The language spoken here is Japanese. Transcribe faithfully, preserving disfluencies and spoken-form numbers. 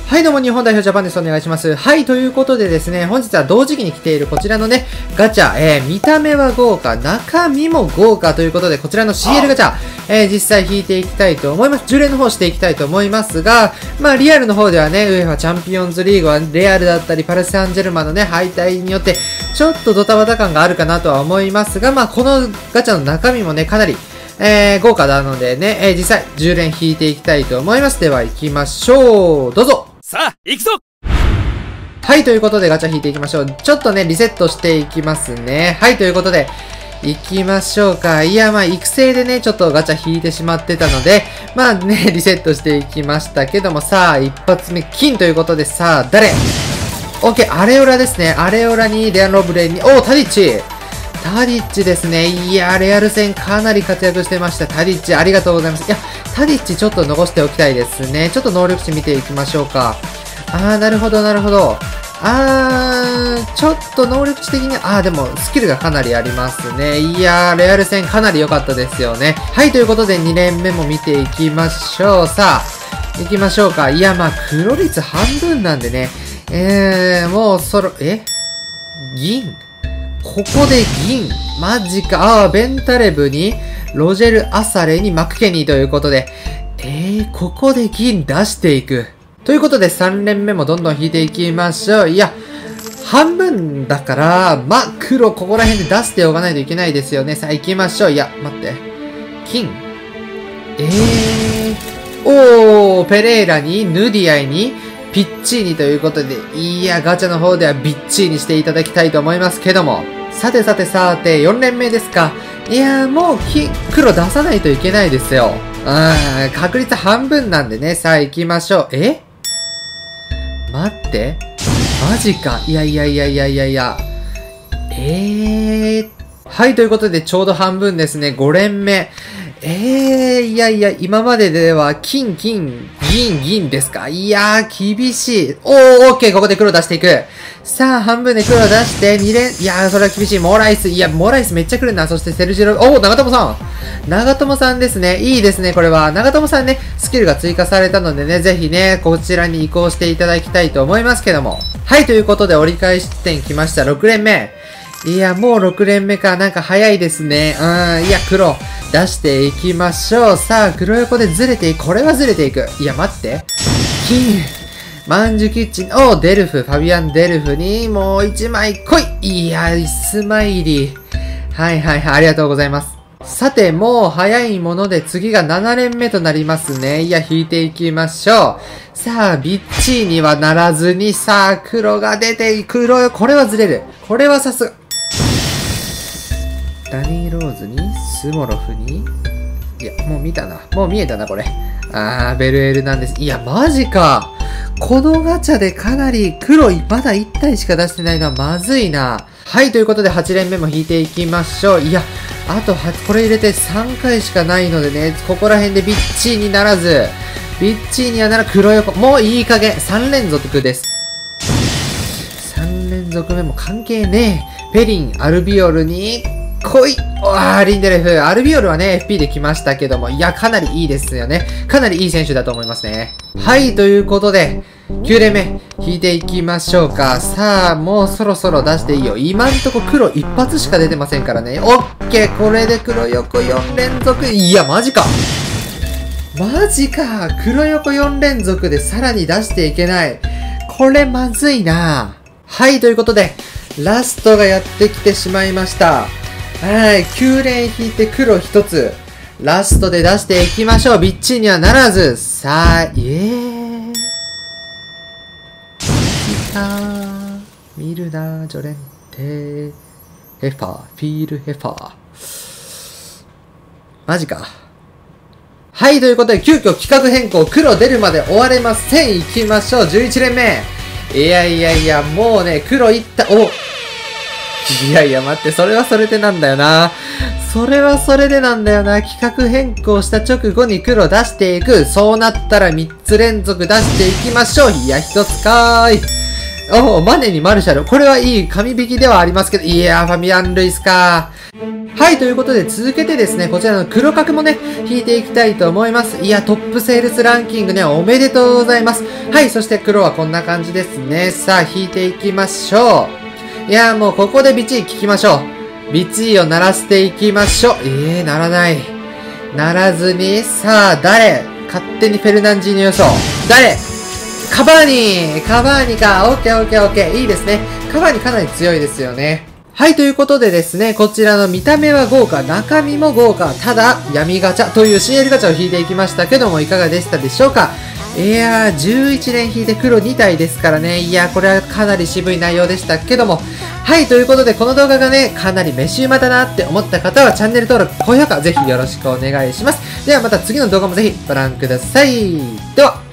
はいどうも日本代表ジャパンです。お願いします。はい、ということでですね、本日は同時期に来ているこちらのね、ガチャ、えー、見た目は豪華、中身も豪華ということで、こちらの シーエル ガチャ、えー、実際引いていきたいと思います。じゅう連の方していきたいと思いますが、まあリアルの方ではね、ウェファチャンピオンズリーグはレアルだったり、パルセンジェルマンのね、敗退によって、ちょっとドタバタ感があるかなとは思いますが、まあこのガチャの中身もね、かなり、えー、豪華なのでね、えー、実際じゅう連引いていきたいと思います。では行きましょう。どうぞ。 さあ、行くぞ。 はい、ということでガチャ引いていきましょう。ちょっとね、リセットしていきますね。はい、ということで、行きましょうか。いや、まあ、育成でね、ちょっとガチャ引いてしまってたので、まあね、リセットしていきましたけども、さあ、一発目、金ということで、さあ、誰 ?OK、アレオラですね。アレオラに、レアンロブレンに、おー、タディッチタディッチですね。いや、レアル戦かなり活躍してました。タディッチ、ありがとうございます。いや、タディッチちょっと残しておきたいですね。ちょっと能力値見ていきましょうか。あー、なるほど、なるほど。あー、ちょっと能力値的に、あー、でも、スキルがかなりありますね。いやー、レアル戦かなり良かったですよね。はい、ということで、に連目も見ていきましょう。さあ、行きましょうか。いや、まあ、黒率半分なんでね。えー、もう、そろ、え銀ここで銀マジか。ああ、ベンタレブに、ロジェル・アサレにマクケニーということで。えー、ここで銀出していく。ということでさん連目もどんどん引いていきましょう。いや、半分だから、ま、黒ここら辺で出しておかないといけないですよね。さあ行きましょう。いや、待って。金えー。おー、ペレーラに、ヌディアイに、ピッチーニということで、いや、ガチャの方ではビッチーにしていただきたいと思いますけども。さてさてさて、よん連目ですか。いやー、もうき、黒出さないといけないですよ。うん、確率半分なんでね。さあ行きましょう。え待って。マジか。いやいやいやいやいやいや。えー。はい、ということでちょうど半分ですね。ご連目。えー、いやいや、今まででは、金、金、銀、銀ですか。いやー、厳しい。おー、オッケー、ここで黒出していく。さあ、半分で黒出して、に連、いやー、それは厳しい。モライス、いや、モライスめっちゃ来るな。そしてセルジロ、おー、長友さん。長友さんですね。いいですね、これは。長友さんね、スキルが追加されたのでね、ぜひね、こちらに移行していただきたいと思いますけども。はい、ということで折り返し点来ました。ろく連目。いや、もうろく連目か。なんか早いですね。うん、いや、黒。出していきましょう。さあ、黒横でずれていく。これはずれていく。いや、待って。金。マンジュキッチン。おデルフ。ファビアン・デルフに、もう一枚来い。いや、イスマイリ。はいはいはい。ありがとうございます。さて、もう早いもので次がなな連目となりますね。いや、引いていきましょう。さあ、ビッチーにはならずに、さあ、黒が出て、黒よ。これはずれる。これはさすが。ダニー・ローズに、スモロフに、いや、もう見たな。もう見えたな、これ。あー、ベルエルなんです。いや、マジか。このガチャでかなり黒い、まだいち体しか出してないのはまずいな。はい、ということではち連目も引いていきましょう。いや、あとは、これ入れてさん回しかないのでね、ここら辺でビッチーにならず、ビッチーにはなら黒横、もういい加減、さん連続です。さん連続目も関係ねえ。ペリン、アルビオルに、来いあー、リンデレフ。アルビオルはね、エフピー で来ましたけども、いや、かなりいいですよね。かなりいい選手だと思いますね。はい、ということで、きゅう連目、引いていきましょうか。さあ、もうそろそろ出していいよ。今んとこ黒一発しか出てませんからね。オッケー、これで黒横よん連続。いや、マジか。マジか。黒横よん連続でさらに出していけない。これまずいな。はい、ということで、ラストがやってきてしまいました。はい、きゅう連引いて黒一つ。ラストで出していきましょう。ビッチーにはならず。さあ、えー。マジかー。見るなー、ジョレンテ。ヘファー、フィールヘファー。マジか。はい、ということで、急遽企画変更、黒出るまで終われません。行きましょう。じゅういち連目。いやいやいや、もうね、黒いった、おいやいや、待って、それはそれでなんだよな。それはそれでなんだよな。企画変更した直後に黒出していく。そうなったらみっつ連続出していきましょう。いや、ひとつかーい。おお、マネにマルシャル。これはいい神引きではありますけど、いやー、ファミアン・ルイスかー。 はい、ということで続けてですね、こちらの黒角もね、引いていきたいと思います。いや、トップセールスランキングね、おめでとうございます。はい、そして黒はこんな感じですね。さあ、引いていきましょう。いや、もうここでビチー聞きましょう。ビチーを鳴らしていきましょう。えー、鳴らない。鳴らずに、さあ、誰勝手にフェルナンジーニ予想。誰カバーニカバーニか。オッケーオッケーオッケー。いいですね。カバーニかなり強いですよね。はい、ということでですね、こちらの見た目は豪華、中身も豪華、ただ、闇ガチャという シーエル ガチャを引いていきましたけども、いかがでしたでしょうか。いやー、じゅういちねん引いて黒に体ですからね。いやー、これはかなり渋い内容でしたけども。はい、ということで、この動画がね、かなり飯馬だなって思った方は、チャンネル登録、高評価、ぜひよろしくお願いします。ではまた次の動画もぜひご覧ください。では。